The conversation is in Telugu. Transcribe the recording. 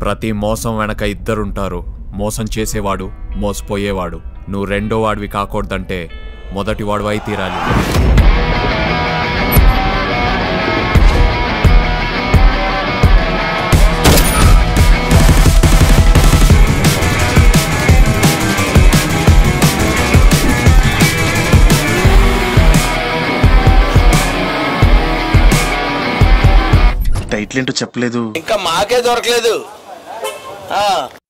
ప్రతి మోసం వెనక ఇద్దరుంటారు, మోసం చేసేవాడు, మోసపోయేవాడు. నువ్వు రెండో వాడివి కాకూడదంటే మొదటి వాడు అయి తీరాలి. టైటిల్ ఏంటో చెప్పలేదు, ఇంకా మాకే దొరకలేదు.